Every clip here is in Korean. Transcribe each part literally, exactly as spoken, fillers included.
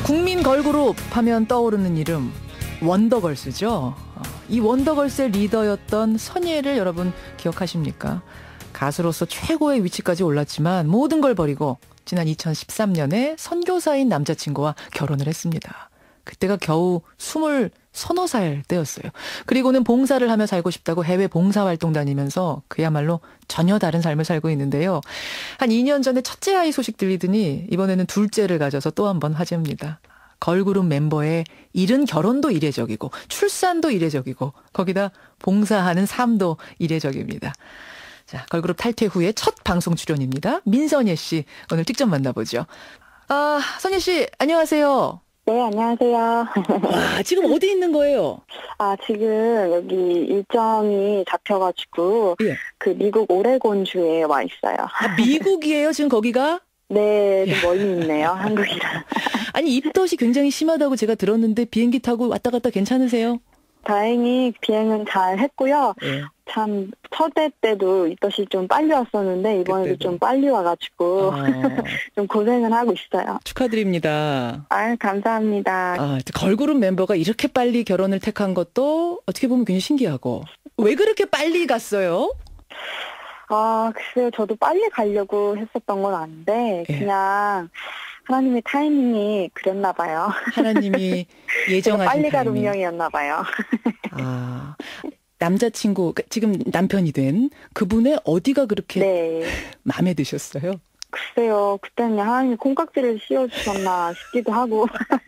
국민 걸그룹 하면 떠오르는 이름 원더걸스죠. 이 원더걸스의 리더였던 선예를 여러분 기억하십니까? 가수로서 최고의 위치까지 올랐지만 모든 걸 버리고 지난 이천십삼 년에 선교사인 남자친구와 결혼을 했습니다. 그때가 겨우 스물 서너 살 때였어요. 그리고는 봉사를 하며 살고 싶다고 해외 봉사활동 다니면서 그야말로 전혀 다른 삶을 살고 있는데요. 한 이 년 전에 첫째 아이 소식 들리더니 이번에는 둘째를 가져서 또 한 번 화제입니다. 걸그룹 멤버의 이른 결혼도 이례적이고 출산도 이례적이고 거기다 봉사하는 삶도 이례적입니다. 자, 걸그룹 탈퇴 후에 첫 방송 출연입니다. 민선예 씨 오늘 직접 만나보죠. 아, 선예 씨 안녕하세요. 네, 안녕하세요. 와, 지금 어디 있는 거예요? 아, 지금 여기 일정이 잡혀가지고 예. 그 미국 오레곤주에 와 있어요. 아, 미국이에요? 지금 거기가? 네, 좀 멀리 있네요. 한국이랑. 아니, 입덧이 굉장히 심하다고 제가 들었는데 비행기 타고 왔다 갔다 괜찮으세요? 다행히 비행은 잘 했고요. 예. 참 첫해 때도 입덧이 좀 빨리 왔었는데 이번에도 그때도. 좀 빨리 와가지고 아. 좀 고생을 하고 있어요. 축하드립니다. 아, 감사합니다. 아, 걸그룹 멤버가 이렇게 빨리 결혼을 택한 것도 어떻게 보면 굉장히 신기하고. 왜 그렇게 빨리 갔어요? 아, 글쎄요. 저도 빨리 가려고 했었던 건 아닌데 예. 그냥 하나님의 타이밍이 그랬나 봐요. 하나님이 예정하신 빨리 갈 타이밍. 운명이었나 봐요. 아, 남자친구, 지금 남편이 된 그분의 어디가 그렇게 네. 마음에 드셨어요? 글쎄요. 그때는 하나님이 콩깍지를 씌워주셨나 싶기도 하고.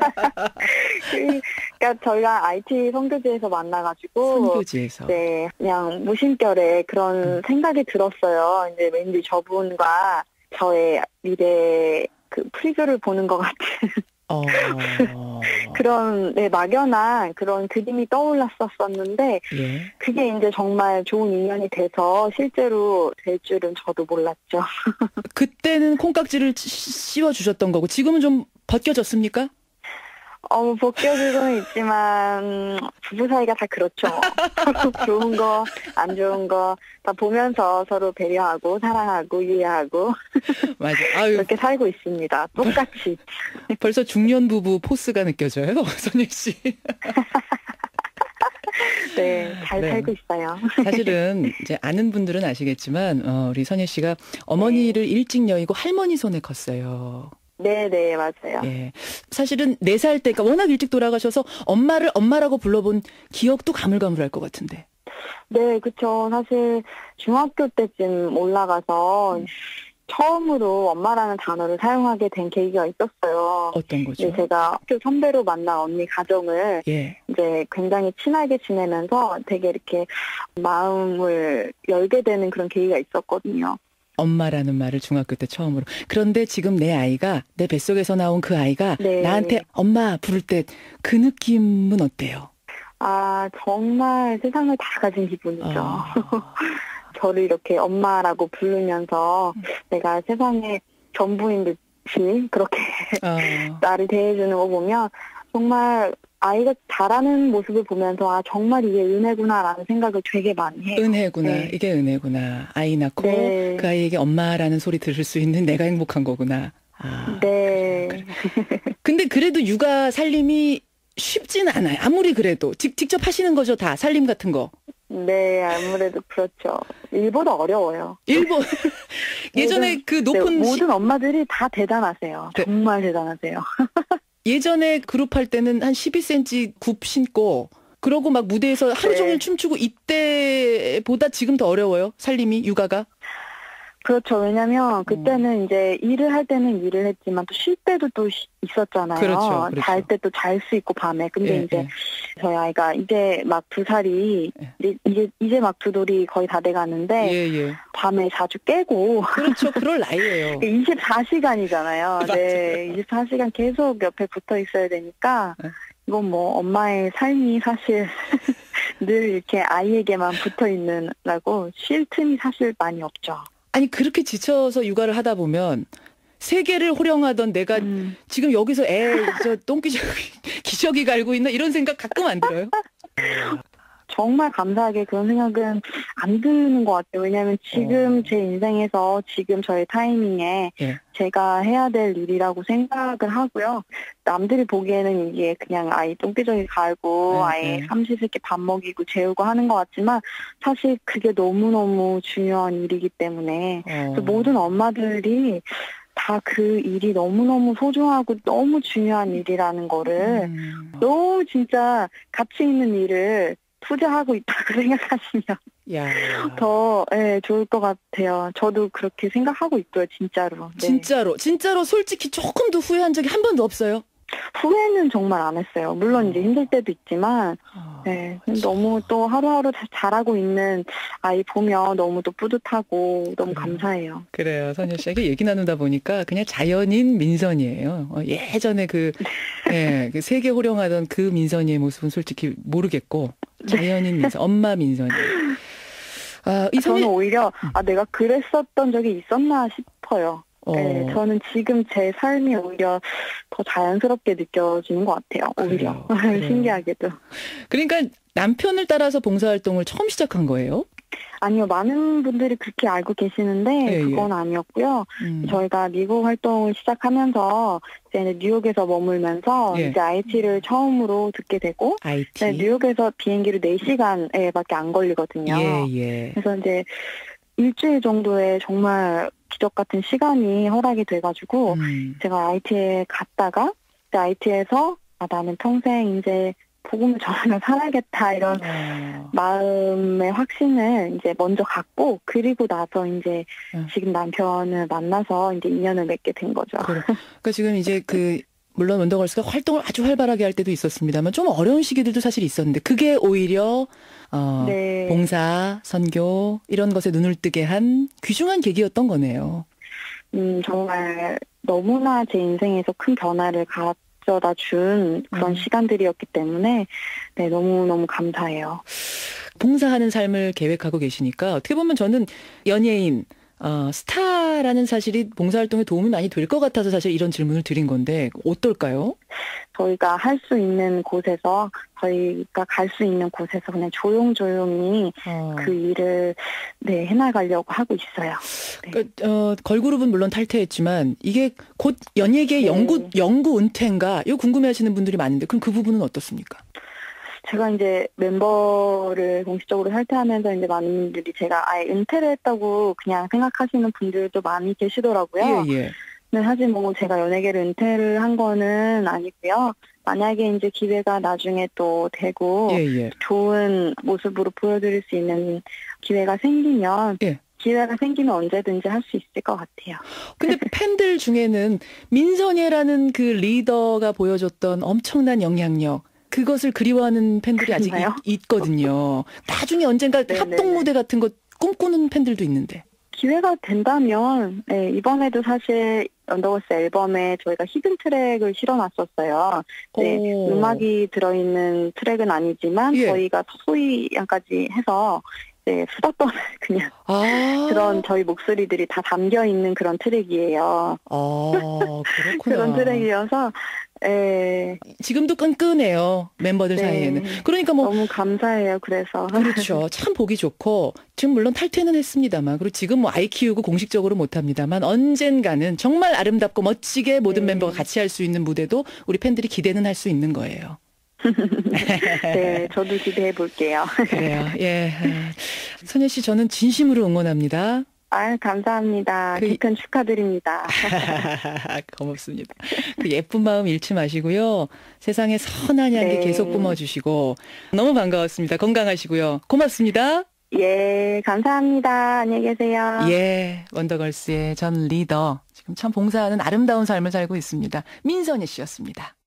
그러니까 저희가 아이티 선교지에서 만나가지고. 선교지에서. 네. 그냥 무심결에 그런 음. 생각이 들었어요. 이제 왠지 저분과 저의 미래 그 프리뷰를 보는 것 같은. 어... 그런 네, 막연한 그런 그림이 떠올랐었었는데 예. 그게 이제 정말 좋은 인연이 돼서 실제로 될 줄은 저도 몰랐죠. 그때는 콩깍지를 씌워주셨던 거고 지금은 좀 벗겨졌습니까? 어, 벗겨지고는 있지만 부부 사이가 다 그렇죠. 서로 좋은 거, 안 좋은 거 다 보면서 서로 배려하고 사랑하고 이해하고 맞아. 아유. 그렇게 살고 있습니다. 똑같이. 벌써 중년 부부 포스가 느껴져요, 선예 씨. 네, 잘 네. 살고 있어요. 사실은 이제 아는 분들은 아시겠지만 어, 우리 선예 씨가 어머니를 네. 일찍 여의고 할머니 손에 컸어요. 네, 네, 맞아요. 예. 사실은 네 살 때, 그러니까 워낙 일찍 돌아가셔서 엄마를 엄마라고 불러본 기억도 가물가물할 것 같은데. 네, 그쵸. 사실 중학교 때쯤 올라가서 음. 처음으로 엄마라는 단어를 사용하게 된 계기가 있었어요. 어떤 거죠? 네, 제가 학교 선배로 만난 언니 가정을 예. 이제 굉장히 친하게 지내면서 되게 이렇게 마음을 열게 되는 그런 계기가 있었거든요. 엄마라는 말을 중학교 때 처음으로. 그런데 지금 내 아이가, 내 뱃속에서 나온 그 아이가 네. 나한테 엄마 부를 때 그 느낌은 어때요? 아, 정말 세상을 다 가진 기분이죠. 어. 저를 이렇게 엄마라고 부르면서 음. 내가 세상의 전부인 듯이 그렇게 어. 나를 대해주는 거 보면 정말 아이가 잘하는 모습을 보면서 아 정말 이게 은혜구나라는 생각을 되게 많이 해요. 은혜구나. 네. 이게 은혜구나. 아이 낳고 네. 그 아이에게 엄마라는 소리 들을 수 있는 내가 행복한 거구나. 아, 네. 그래, 그래. 근데 그래도 육아 살림이 쉽지는 않아요. 아무리 그래도. 직, 직접 하시는 거죠, 다. 살림 같은 거. 네, 아무래도 그렇죠. 일보다 어려워요. 일본. 예전에 모든, 그 높은. 네, 모든 엄마들이 다 대단하세요. 네. 정말 대단하세요. 예전에 그룹 할 때는 한 십이 센티미터 굽 신고, 그러고 막 무대에서 하루 종일 네. 춤추고 이때보다 지금 더 어려워요? 살림이, 육아가? 그렇죠. 왜냐면 그때는 음. 이제 일을 할 때는 일을 했지만 또 쉴 때도 또 있었잖아요. 그렇죠. 그렇죠. 잘 때 또 잘 수 있고 밤에. 근데 예, 이제 예. 저희 아이가 이제 막 두 살이 예. 이제 이제 막 두 돌이 거의 다 돼가는데 예, 예. 밤에 자주 깨고. 그렇죠. 그럴 나이예요. 이십사 시간이잖아요. 네, 이십사 시간 계속 옆에 붙어 있어야 되니까 예. 이건 뭐 엄마의 삶이 사실 늘 이렇게 아이에게만 붙어 있는라고 쉴 틈이 사실 많이 없죠. 아니 그렇게 지쳐서 육아를 하다 보면 세계를 호령하던 내가 음. 지금 여기서 애 저 똥기저귀 기저귀 갈고 있나 이런 생각 가끔 안 들어요? 정말 감사하게 그런 생각은 안 드는 것 같아요. 왜냐하면 지금 어. 제 인생에서 지금 저의 타이밍에 예. 제가 해야 될 일이라고 생각을 하고요. 남들이 보기에는 이게 그냥 아이 똥기저귀 갈고 네, 아이 네. 삼시세끼 밥 먹이고 재우고 하는 것 같지만 사실 그게 너무너무 중요한 일이기 때문에 어. 모든 엄마들이 다 그 일이 너무너무 소중하고 너무 중요한 일이라는 거를 음. 너무 진짜 가치 있는 일을 투자하고 있다고 생각하시면 야. 더 네, 좋을 것 같아요. 저도 그렇게 생각하고 있고요. 진짜로. 네. 진짜로. 진짜로 솔직히 조금도 후회한 적이 한 번도 없어요? 후회는 정말 안 했어요. 물론 이제 힘들 때도 있지만 네, 너무 또 하루하루 잘하고 있는 아이 보면 너무 또 뿌듯하고 너무 그래요. 감사해요. 그래요. 선율 씨에게 얘기 나누다 보니까 그냥 자연인 민선이에요. 어, 예전에 그, 네, 그 세계 호령하던 그 민선이의 모습은 솔직히 모르겠고 자연인 민선, 엄마 민선이에요. 아, 이 저는 오히려 아 내가 그랬었던 적이 있었나 싶어요. 어. 네, 저는 지금 제 삶이 오히려 더 자연스럽게 느껴지는 것 같아요. 오히려. 그래요, 그래요. 신기하게도. 그러니까 남편을 따라서 봉사활동을 처음 시작한 거예요? 아니요. 많은 분들이 그렇게 알고 계시는데 예, 그건 예. 아니었고요. 음. 저희가 미국 활동을 시작하면서 이제 뉴욕에서 머물면서 예. 이제 아이티를 처음으로 듣게 되고 아이티. 네, 뉴욕에서 비행기로 네 시간에밖에 안 걸리거든요. 예, 예. 그래서 이제 일주일 정도의 정말 기적 같은 시간이 허락이 돼가지고 음. 제가 아이티에 갔다가 아이티에서 아, 나는 평생 이제 복음을 전하며 살아야겠다 이런 어. 마음의 확신을 이제 먼저 갖고 그리고 나서 이제 어. 지금 남편을 만나서 이제 인연을 맺게 된 거죠. 그래. 그러니까 지금 이제 그 물론 원더걸스가 활동을 아주 활발하게 할 때도 있었습니다만 좀 어려운 시기들도 사실 있었는데 그게 오히려 어, 네. 봉사, 선교 이런 것에 눈을 뜨게 한 귀중한 계기였던 거네요. 음 정말 너무나 제 인생에서 큰 변화를 가져다 준 그런 음. 시간들이었기 때문에 네 너무너무 감사해요. 봉사하는 삶을 계획하고 계시니까 어떻게 보면 저는 연예인 어, 스타라는 사실이 봉사활동에 도움이 많이 될 것 같아서 사실 이런 질문을 드린 건데 어떨까요? 저희가 할 수 있는 곳에서 저희가 갈 수 있는 곳에서 그냥 조용조용히 어. 그 일을 네, 해나가려고 하고 있어요. 네. 그러니까, 어, 걸그룹은 물론 탈퇴했지만 이게 곧 연예계 네. 영구, 영구 은퇴인가? 이거 궁금해하시는 분들이 많은데 그럼 그 부분은 어떻습니까? 제가 이제 멤버를 공식적으로 탈퇴하면서 이제 많은 분들이 제가 아예 은퇴를 했다고 그냥 생각하시는 분들도 많이 계시더라고요. 예, 예. 네, 사실 뭐 제가 연예계를 은퇴를 한 거는 아니고요. 만약에 이제 기회가 나중에 또 되고 예, 예. 좋은 모습으로 보여드릴 수 있는 기회가 생기면 예. 기회가 생기면 언제든지 할 수 있을 것 같아요. 근데 팬들 중에는 민선예라는 그 리더가 보여줬던 엄청난 영향력 그것을 그리워하는 팬들이 아직 있, 있거든요. 나중에 언젠가 네네네. 합동무대 같은 거 꿈꾸는 팬들도 있는데. 기회가 된다면 네, 이번에도 사실 원더걸스 앨범에 저희가 히든 트랙을 실어놨었어요. 네, 음악이 들어있는 트랙은 아니지만 예. 저희가 소위 양까지 해서 네, 수다 떠는 그냥 아~ 그런 저희 목소리들이 다 담겨있는 그런 트랙이에요. 아, 그렇구나. 그런 트랙이어서 네. 지금도 끈끈해요. 멤버들 네. 사이에는. 그러니까 뭐 너무 감사해요. 그래서. 그렇죠. 참 보기 좋고 지금 물론 탈퇴는 했습니다만 그리고 지금 뭐 아이 키우고 공식적으로 못합니다만 언젠가는 정말 아름답고 멋지게 모든 네. 멤버가 같이 할 수 있는 무대도 우리 팬들이 기대는 할 수 있는 거예요. 네, 저도 기대해 볼게요. 그래요. 예. 선예 씨 저는 진심으로 응원합니다. 아, 감사합니다. 그... 개편 축하드립니다. 고맙습니다. 그 예쁜 마음 잃지 마시고요. 세상에 선한 향기 네. 계속 뿜어주시고 너무 반가웠습니다. 건강하시고요. 고맙습니다. 예, 감사합니다. 안녕히 계세요. 예, 원더걸스의 전 리더 지금 참 봉사하는 아름다운 삶을 살고 있습니다. 민선예 씨였습니다.